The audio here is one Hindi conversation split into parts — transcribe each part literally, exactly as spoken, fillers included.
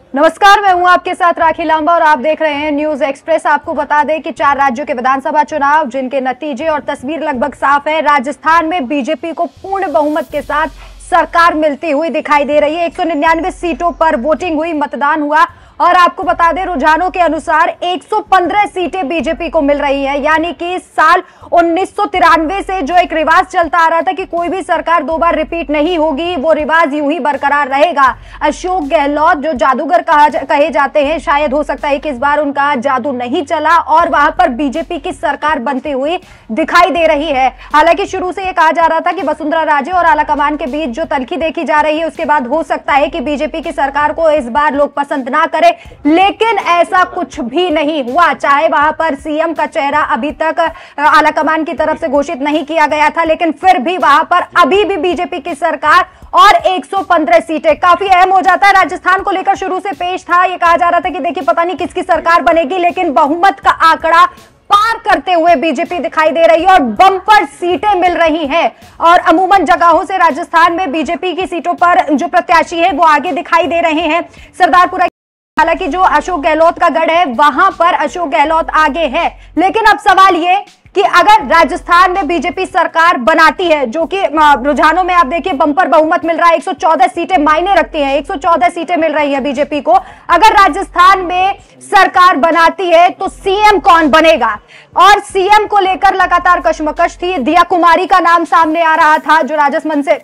नमस्कार, मैं हूं आपके साथ राखी लांबा और आप देख रहे हैं न्यूज एक्सप्रेस। आपको बता दें कि चार राज्यों के विधानसभा चुनाव जिनके नतीजे और तस्वीर लगभग साफ है। राजस्थान में बीजेपी को पूर्ण बहुमत के साथ सरकार मिलती हुई दिखाई दे रही है। एक सौ निन्यानवे सीटों पर वोटिंग हुई, मतदान हुआ और आपको बता दें रुझानों के अनुसार एक सौ पंद्रह सीटें बीजेपी को मिल रही है। यानी कि साल उन्नीस सौ तिरानवे से जो एक रिवाज चलता आ रहा था कि कोई भी सरकार दो बार रिपीट नहीं होगी, वो रिवाज यूं ही बरकरार रहेगा। अशोक गहलोत जो जादूगर कहा जा, कहे जाते हैं, शायद हो सकता है कि इस बार उनका जादू नहीं चला और वहां पर बीजेपी की सरकार बनती हुई दिखाई दे रही है। हालांकि शुरू से यह कहा जा रहा था कि वसुंधरा राजे और आलाकमान के बीच जो तल्खी देखी जा रही है उसके बाद हो सकता है कि बीजेपी की सरकार को इस बार लोग पसंद ना करें, लेकिन ऐसा कुछ भी नहीं हुआ। चाहे वहां पर सीएम का चेहरा अभी तक आलाकमान की तरफ से घोषित नहीं किया गया था, लेकिन फिर भी वहां पर अभी भी बीजेपी की सरकार और एक सौ पंद्रह सीटें काफी अहम हो जाता है। राजस्थान को लेकर शुरू से पेश था, यह कहा जा रहा था कि देखिए पता नहीं किसकी सरकार बनेगी, लेकिन बहुमत का आंकड़ा पार करते हुए बीजेपी दिखाई दे रही है और बम्पर सीटें मिल रही हैं। और अमूमन जगहों से राजस्थान में बीजेपी की सीटों पर जो प्रत्याशी है वो आगे दिखाई दे रहे हैं। सरदारपुरा, हालांकि जो अशोक गहलोत का गढ़ है वहां पर अशोक गहलोत आगे है, लेकिन अब सवाल ये कि अगर राजस्थान में बीजेपी सरकार बनाती है, जो कि रुझानों में आप देखिए बम्पर बहुमत मिल रहा है, एक सौ चौदह सीटें मायने रखती हैं, एक सौ चौदह सीटें मिल रही है बीजेपी को। अगर राजस्थान में सरकार बनाती है तो सीएम कौन बनेगा, और सीएम को लेकर लगातार कशमकश थी। दिया कुमारी का नाम सामने आ रहा था जो राजस्थान से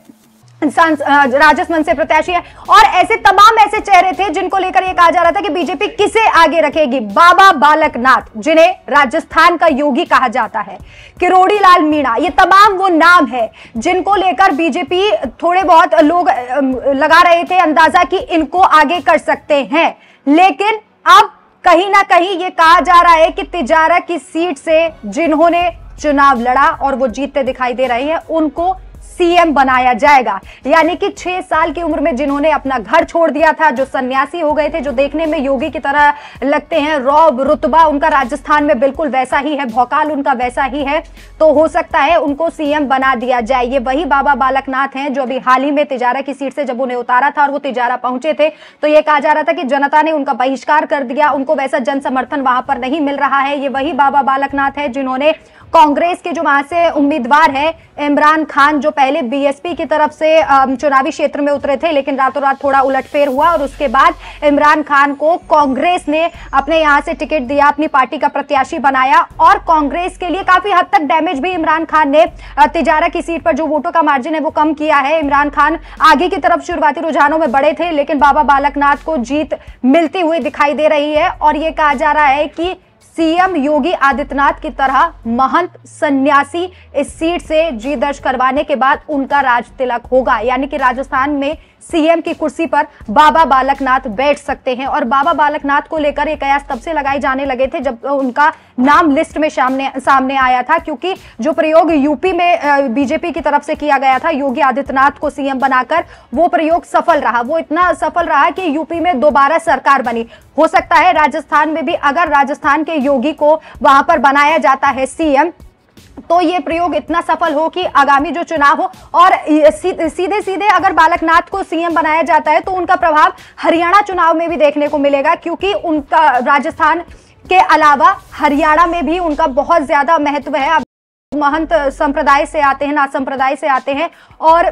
राजस्थान से प्रत्याशी है, और ऐसे तमाम ऐसे चेहरे थे जिनको लेकर यह कहा जा रहा था कि बीजेपी किसे आगे रखेगी। बाबा बालकनाथ, जिन्हें राजस्थान का योगी कहा जाता है, किरोड़ी लाल मीणा, ये तमाम वो नाम है जिनको लेकर बीजेपी थोड़े बहुत लोग लगा रहे थे अंदाजा कि इनको आगे कर सकते हैं। लेकिन अब कहीं ना कहीं यह कहा जा रहा है कि तिजारा की सीट से जिन्होंने चुनाव लड़ा और वो जीतते दिखाई दे रहे हैं उनको सीएम बनाया जाएगा। यानी कि छह साल की उम्र में जिन्होंने अपना घर छोड़ दिया था, जो सन्यासी हो गए थे, जो देखने में योगी की तरह लगते हैं, रौब रुतबा उनका राजस्थान में बिल्कुल वैसा ही है, भौकाल उनका वैसा ही है, तो हो सकता है उनको सीएम बना दिया जाए। ये वही बाबा बालकनाथ हैं जो अभी हाल ही में तिजारा की सीट से जब उन्हें उतारा था और वो तिजारा पहुंचे थे तो यह कहा जा रहा था कि जनता ने उनका बहिष्कार कर दिया, उनको वैसा जन समर्थन वहां पर नहीं मिल रहा है। ये वही बाबा बालकनाथ है जिन्होंने कांग्रेस के जो वहां से उम्मीदवार है इमरान खान, जो पहले बीएसपी की तरफ से चुनावी क्षेत्र में उतरे थे, लेकिन रातों रात थोड़ा उलटफेर हुआ और उसके बाद इमरान खान को कांग्रेस ने अपने यहां से टिकट दिया, अपनी पार्टी का प्रत्याशी बनाया और कांग्रेस के लिए काफी हद तक डैमेज भी इमरान खान ने तिजारा की सीट पर जो वोटों का मार्जिन है वो कम किया है। इमरान खान आगे की तरफ शुरुआती रुझानों में बढ़े थे, लेकिन बाबा बालकनाथ को जीत मिलती हुई दिखाई दे रही है और यह कहा जा रहा है कि सीएम योगी आदित्यनाथ की तरह महंत सन्यासी इस सीट से जीत दर्ज करवाने के बाद उनका राज तिलक होगा। यानी कि राजस्थान में सीएम की कुर्सी पर बाबा बालकनाथ बैठ सकते हैं। और बाबा बालकनाथ को लेकर ये कयास तब से लगाए जाने लगे थे जब उनका नाम लिस्ट में सामने सामने आया था, क्योंकि जो प्रयोग यूपी में बीजेपी की तरफ से किया गया था योगी आदित्यनाथ को सीएम बनाकर, वो प्रयोग सफल रहा। वो इतना सफल रहा कि यूपी में दोबारा सरकार बनी। हो सकता है राजस्थान में भी अगर राजस्थान के योगी को वहां पर बनाया जाता है सीएम तो ये प्रयोग इतना सफल हो कि आगामी जो चुनाव हो और सीधे सीधे अगर बालकनाथ को सीएम बनाया जाता है तो उनका प्रभाव हरियाणा चुनाव में भी देखने को मिलेगा, क्योंकि उनका राजस्थान के अलावा हरियाणा में भी उनका बहुत ज्यादा महत्व है। महंत संप्रदाय से आते हैं, नाथ संप्रदाय से आते हैं और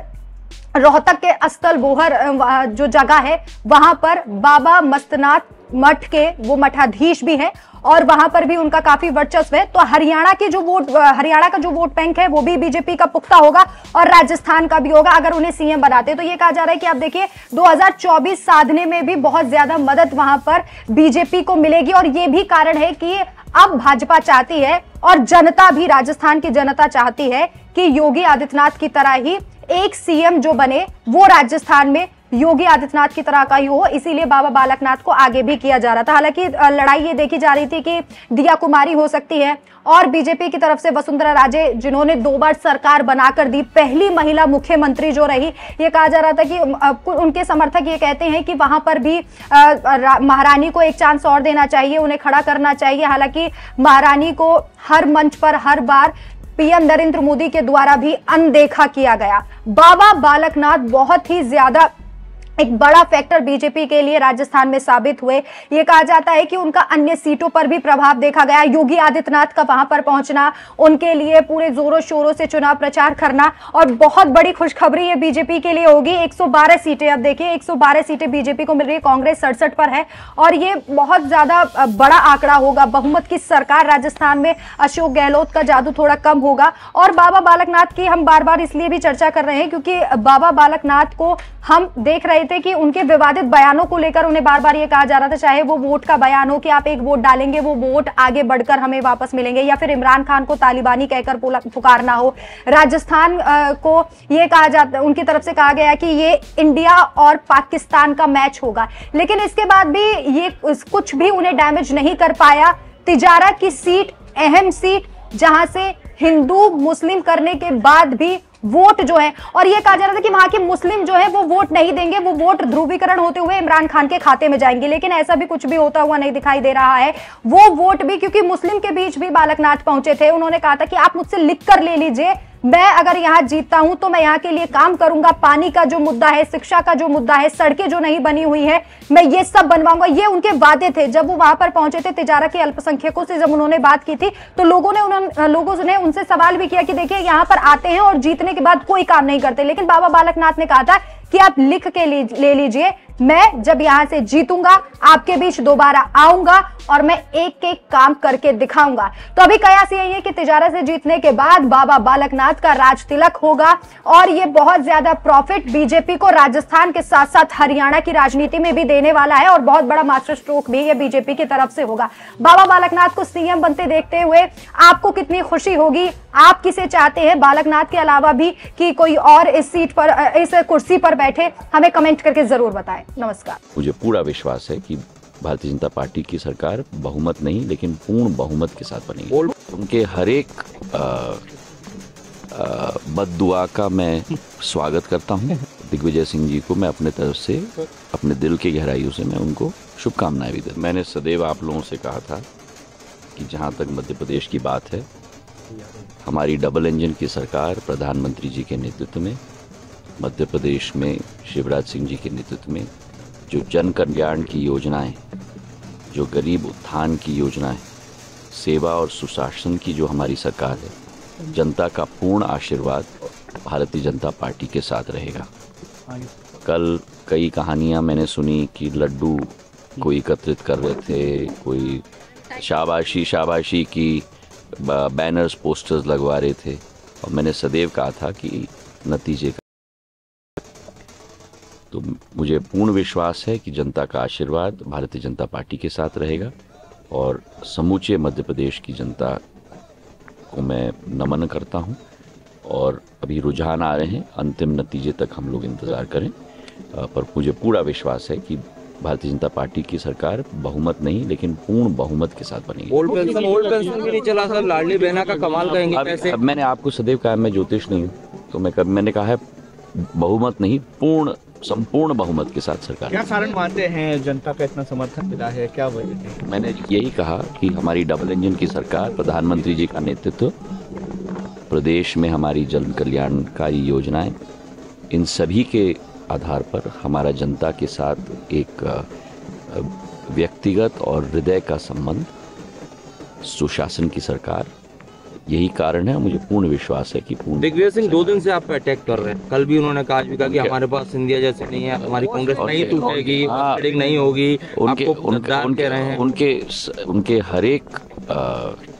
रोहतक के अस्तल बोहर जो जगह है वहां पर बाबा मस्तनाथ मठ के वो मठाधीश भी है और वहां पर भी उनका काफी वर्चस्व है। तो हरियाणा की जो वोट हरियाणा का जो वोट बैंक है वो भी बीजेपी का पुख्ता होगा और राजस्थान का भी होगा अगर उन्हें सीएम बनाते। तो ये कहा जा रहा है कि आप देखिए दो हज़ार चौबीस साधने में भी बहुत ज्यादा मदद वहां पर बीजेपी को मिलेगी और ये भी कारण है कि अब भाजपा चाहती है और जनता भी, राजस्थान की जनता चाहती है कि योगी आदित्यनाथ की तरह ही एक सीएम जो बने वो राजस्थान में योगी आदित्यनाथ की तरह का ही हो, इसीलिए बाबा बालकनाथ को आगे भी किया जा रहा था। हालांकि लड़ाई ये देखी जा रही थी कि दिया कुमारी हो सकती है और बीजेपी की तरफ से वसुंधरा राजे जिन्होंने दो बार सरकार बनाकर दी, पहली महिला मुख्यमंत्री जो रही। ये कहा जा रहा था कि उनके समर्थक ये कहते हैं कि वहां पर भी महारानी को एक चांस और देना चाहिए, उन्हें खड़ा करना चाहिए। हालांकि महारानी को हर मंच पर हर बार पीएम नरेंद्र मोदी के द्वारा भी अनदेखा किया गया। बाबा बालकनाथ बहुत ही ज्यादा एक बड़ा फैक्टर बीजेपी के लिए राजस्थान में साबित हुए। ये कहा जाता है कि उनका अन्य सीटों पर भी प्रभाव देखा गया। योगी आदित्यनाथ का वहां पर पहुंचना, उनके लिए पूरे जोरों शोरों से चुनाव प्रचार करना, और बहुत बड़ी खुशखबरी ये बीजेपी के लिए होगी। एक सौ बारह सीटें, अब देखिए एक सौ बारह सीटें बीजेपी को मिल रही है, कांग्रेस सड़सठ पर है, और ये बहुत ज्यादा बड़ा आंकड़ा होगा। बहुमत की सरकार राजस्थान में, अशोक गहलोत का जादू थोड़ा कम होगा। और बाबा बालकनाथ की हम बार बार इसलिए भी चर्चा कर रहे हैं क्योंकि बाबा बालकनाथ को हम देख रहे थे कि उनके विवादित बयानों को लेकर उन्हें बार बार ये कहा जा रहा था, चाहे वो वोट का बयान हो कि आप एक वोट डालेंगे, वो वोट आगे बढ़कर हमें वापस मिलेंगे, या फिर इमरान खान को तालिबानी कहकर पुकारना हो। राजस्थान को ये कहा जाता, उनकी तरफ से कहा गया कि ये इंडिया और पाकिस्तान का मैच होगा, लेकिन इसके बाद भी ये कुछ भी उन्हें डैमेज नहीं कर पाया। तिजारा की सीट, अहम सीट, जहां से हिंदू मुस्लिम करने के बाद भी वोट जो है, और ये कहा जा रहा था कि वहां के मुस्लिम जो है वो वोट नहीं देंगे, वो वोट ध्रुवीकरण होते हुए इमरान खान के खाते में जाएंगे, लेकिन ऐसा भी कुछ भी होता हुआ नहीं दिखाई दे रहा है। वो वोट भी, क्योंकि मुस्लिम के बीच भी बालकनाथ पहुंचे थे, उन्होंने कहा था कि आप मुझसे लिख कर ले लीजिए, मैं अगर यहां जीतता हूं तो मैं यहां के लिए काम करूंगा, पानी का जो मुद्दा है, शिक्षा का जो मुद्दा है, सड़कें जो नहीं बनी हुई है, मैं ये सब बनवाऊंगा। ये उनके वादे थे। जब वो वहां पर पहुंचे थे, तिजारा के अल्पसंख्यकों से जब उन्होंने बात की थी, तो लोगों ने उन्होंने लोगों ने उनसे सवाल भी किया कि देखिए यहां पर आते हैं और जीतने के बाद कोई काम नहीं करते, लेकिन बाबा बालकनाथ ने कहा था कि आप लिख के ले लीजिए, मैं जब यहां से जीतूंगा आपके बीच दोबारा आऊंगा और मैं एक एक काम करके दिखाऊंगा। तो अभी कयास यही है कि तिजारा से जीतने के बाद बाबा बालकनाथ का राज तिलक होगा, और ये बहुत ज्यादा प्रॉफिट बीजेपी को राजस्थान के साथ साथ हरियाणा की राजनीति में भी देने वाला है, और बहुत बड़ा मास्टर स्ट्रोक भी ये बीजेपी की तरफ से होगा। बाबा बालकनाथ को सीएम बनते देखते हुए आपको कितनी खुशी होगी? आप किसे चाहते हैं बालकनाथ के अलावा भी कि कोई और इस सीट पर, इस कुर्सी पर बैठे? हमें कमेंट करके जरूर बताएं। नमस्कार। मुझे पूरा विश्वास है कि भारतीय जनता पार्टी की सरकार बहुमत नहीं लेकिन पूर्ण बहुमत के साथ बनेगी। उनके हर एक बद्दुआ का मैं स्वागत करता हूं। दिग्विजय सिंह जी को मैं अपने तरफ से, अपने दिल की गहराइयों से मैं उनको शुभकामनाएं भी देता हूं। मैंने सदैव आप लोगों से कहा था कि जहां तक मध्य प्रदेश की बात है, हमारी डबल इंजन की सरकार प्रधानमंत्री जी के नेतृत्व में, मध्य प्रदेश में शिवराज सिंह जी के नेतृत्व में जो जन कल्याण की योजनाएं, जो गरीब उत्थान की योजनाएं, सेवा और सुशासन की जो हमारी सरकार है, जनता का पूर्ण आशीर्वाद भारतीय जनता पार्टी के साथ रहेगा। कल कई कहानियां मैंने सुनी कि लड्डू को एकत्रित कर रहे थे, कोई शाबाशी शाबाशी की बैनर्स पोस्टर्स लगवा रहे थे, और मैंने सदैव कहा था कि नतीजे का तो मुझे पूर्ण विश्वास है कि जनता का आशीर्वाद भारतीय जनता पार्टी के साथ रहेगा, और समूचे मध्य प्रदेश की जनता को मैं नमन करता हूं। और अभी रुझान आ रहे हैं, अंतिम नतीजे तक हम लोग इंतज़ार करें, पर मुझे पूरा विश्वास है कि भारतीय जनता पार्टी की सरकार बहुमत नहीं लेकिन पूर्ण बहुमत के साथ बनेगी। ओल्ड पेंशन ओल्ड पेंशन भी नहीं चला सर, लाडली बहना का कमाल कहेंगे अब, कैसे? अब मैंने आपको सदैव कहा मैं ज्योतिष नहीं हूँ, तो मैं कब मैंने कहा है बहुमत नहीं, पूर्ण संपूर्ण बहुमत के साथ सरकार। क्या कारण मानते हैं जनता का इतना समर्थन मिला है, क्या वजह है? मैंने यही कहा कि हमारी डबल इंजन की सरकार, प्रधानमंत्री जी का नेतृत्व, प्रदेश में हमारी जन कल्याणकारी योजनाएं, इन सभी के आधार पर हमारा जनता के साथ एक व्यक्तिगत और हृदय का संबंध, सुशासन की सरकार, यही कारण है। मुझे पूर्ण विश्वास है कि पूर्ण। दिग्विजय सिंह दो दिन से आप पे अटैक कर रहे हैं, कल भी उन्होंने कहा भी कहा कि हमारे पास सिंधिया जैसे नहीं है, हमारी कांग्रेस नहीं टूटेगी, नहीं होगी, उनके आपको उनके उनके, उनके हर एक